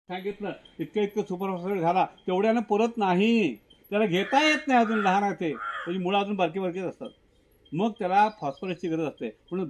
सांगितलं इतकं सुपरफॉस्फेट घाला, तेवढ्यानं पुरत नाही. त्याला घेता येत नाही, अजून लहान आहे ते, त्याची मुळं अजून बारकीच असतात. मग त्याला फॉस्फरसची गरज असते. म्हणून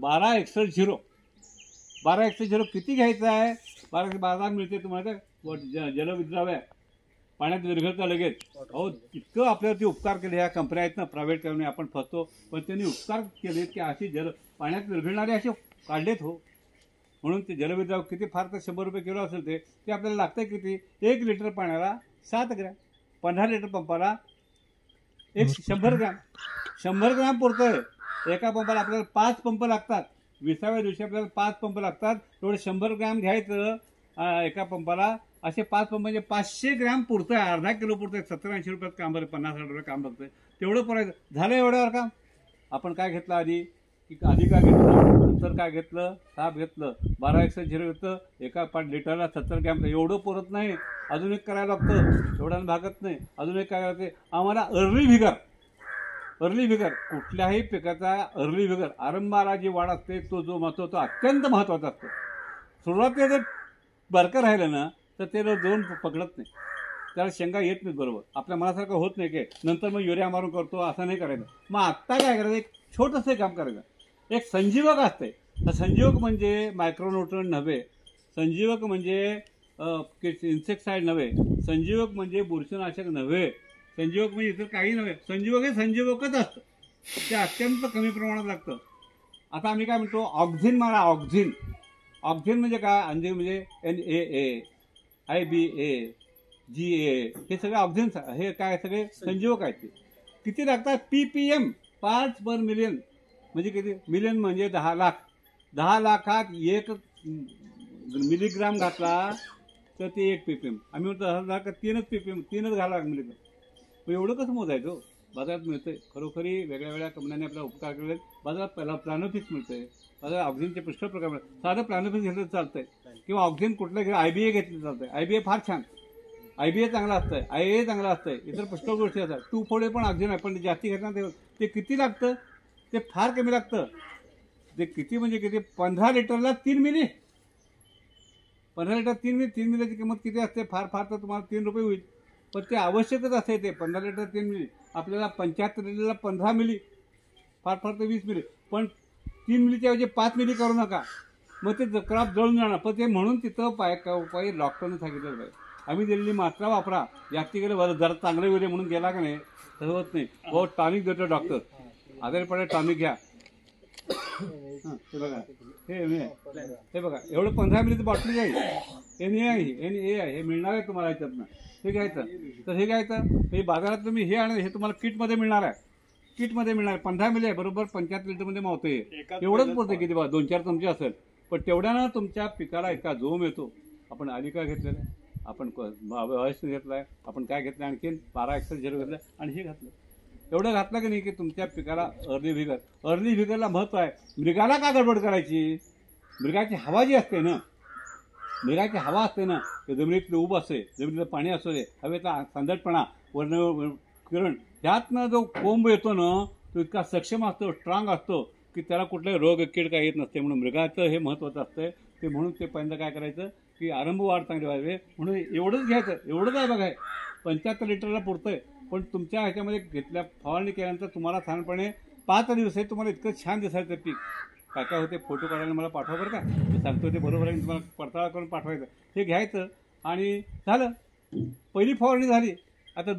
1261 किती घ्यायचं आहे? 12 मिळते तुम्हाला जलविद्राव्य पाण्यात विरघळता लगेच. अहो इतकं आपल्यावरती उपकार केले ह्या कंपन्या आहेत ना, प्रायव्हेट कंपनी, आपण फसतो. पण त्यांनी उपकार केलेत की अशी पाण्यात विरघळणारे असे काढलेत हो. म्हणून ते जलविद्राव किती फार तर 100 रुपये किलो असेल ते आपल्याला लागतं किती? 1 लिटर पाण्याला 7 ग्रॅम. 15 लिटर पंपाला 100 ग्रॅम. 100 ग्रॅम पुरतंय. एका पंपाला आपल्याला 5 पंप लागतात. 20व्या दिवशी आपल्याला 5 पंप लागतात. तेवढे 100 ग्रॅम घ्यायचं एका पंपाला. असे 5 पंप म्हणजे 500 ग्रॅम पुरतंय. अर्धा किलो पुरतंय. 70-80 रुपयात काम बरं, 50-60 रुपये काम बघतंय. तेवढं पुरायचं झालं. एवढ्यावर काम आपण काय घेतलं आधी काय घेतलं, नंतर काय घेतलं, साप घेतलं, 1261 घेतलं. एका लिटरला 70 ग्रॅम. एवढं पुरत नाही, अजून एक करायला लागतं. एवढ्यानं भागत नाही. अजून एक काय लागते आम्हाला, अर्ली व्हिगर. कुठल्याही पिकाचा अर्ली व्हिगर, आरंभाला जी वाढ असते, तो जो महत्व, तो अत्यंत महत्त्वाचा असतो. सुरुवातीला जर बारकं राहिलं ना तर ते दोन पकडत नाही, त्याला शेंगा येत नाहीत बरोबर. आपल्या मनासारखं होत नाही की नंतर मग युरिया मारून करतो, असं नाही करायचं. मग आत्ता काय करायचं, एक छोटंसं काम करायचं. एक संजीवक असते. संजीवक म्हणजे मायक्रोन्यूट्रन नव्हे, संजीवक म्हणजे इन्सेक्टिसाइड नव्हे, संजीवक म्हणजे बुरशीनाशक नव्हे, संजीवक म्हणजे इतर काही नव्हे. संजीवक हे संजीवकच असतं. ते अत्यंत कमी प्रमाणात लागतं. आता आम्ही काय म्हणतो, ऑक्झिन मारा. ऑक्झिन म्हणजे काय? अंजिन म्हणजे NAA, IBA, GA, हे सगळे ऑक्झिन. हे काय सगळे संजीवक आहेत. ते किती लागतात? PPM, parts per million. म्हणजे किती? मिलियन म्हणजे 10 लाख. 10 लाखात 1 मिलीग्राम घातला तर ते 1 PPM. आम्ही म्हणतो 10 लाख 3च PPM, 3च घाला मिलीग्राम. मग एवढं कसं मोजायचं? बाजारात मिळतंय. खरोखरी वेगळ्या कंपन्यांनी आपल्याला उपकार केले. बाजारात पहिला प्लॅनोफिक्स मिळतंय. बाजारात ऑक्झिनचे पुष्कळ प्रकार मिळतात. साधं प्लॅनोफिक्स घेतलं चालतंय, किंवा ऑक्झिन कुठलं घेतलं, IBA घेतलं चालतंय. IBA फार छान, IBA चांगला असतंय, IA चांगला असतंय. इतर पुष्कळ गोष्टी असतात. 2,4-D पण ऑक्झिन आहे, पण जास्ती घेतलं ते किती लागतं? ते फार कमी लागतं. ते किती म्हणजे किती? 15 लिटरला 3 मिली. 15 litre 3 milli. 3 मिलीची किंमत किती असते? फार तर तुम्हाला 3 रुपये होईल. पण ते आवश्यकच असते. ते 15 लिटर 3 मिली. आपल्याला 75 लिटरला 15 मिली, फार तर 20 मिली. पण 3 मिलीच्या ऐवजी 5 मिली करू नका, मग ते क्रॉप जळून जाणार. पण ते म्हणून तिथं उपाय डॉक्टरने सांगितलं पाहिजे. आम्ही दिलेली मात्रा वापरा. जास्ती गेलं बरं, जरा चांगलं वेळे म्हणून गेला का नाही, तसं होत नाही. हो, टॉनिक देतो डॉक्टर, आजारी टॉनिक घ्या. हे बघा, हे बघा, एवढं 15 मिलीची बॉटली आहे. NA आहे, हे मिळणार आहे तुम्हाला याच्यातनं. हे घ्यायचं. तर हे घ्यायचं. हे बाजारात तुम्ही हे आणि हे तुम्हाला किटमध्ये मिळणार आहे. 15 मिली आहे, बरोबर 75 लिटरमध्ये मावतंय. एवढंच पुरतं किती बघा, 2-4 चमचे असेल. पण तेवढ्यानं तुमच्या पिकाला इतका जोम येतो. आपण आलिका घेतलेला आहे, आपण वयस्क घेतला आहे, आपण काय घेतलं आणखीन 1261 घेतलं आणि हे घातलं. एवढं घातलं की नाही की तुमच्या पिकाला अर्ली व्हिगरला महत्व आहे. मृगाला का गडबड करायची? मृगाची हवा जी असते ना, मृगाची हवा असते ना, ते जमिनीतलं ऊब असते, जमिनीतलं पाणी असू दे, हवेचा सांदटपणा, वर्ण किरण, त्यातनं जो कोंब येतो ना, तो इतका सक्षम असतो, स्ट्रॉंग असतो की त्याला कुठलाही रोग कीड काय येत नसते. म्हणून मृगाचं हे महत्त्वाचं असतं. ते म्हणून ते पहिल्यांदा काय करायचं की आरंभ वाढ चांगली व्हावी, म्हणून एवढंच घ्यायचं. एवढंच आहे बघा, 75 लिटरला पुरतंय. पण तुमच्या ह्याच्यामध्ये घेतल्या फवारणी केल्यानंतर तुम्हाला साधारणपणे 5 दिवसात तुम्हाला इतकं छान दिसायचं पीक. काय होते, फोटो काढायला मला पाठवा बरं का, मी सांगतो ते बरोबर आहे. तुम्हाला पडताळा करून पाठवायचं. हे घ्यायचं आणि झालं. पहिली फवारणी झाली. आता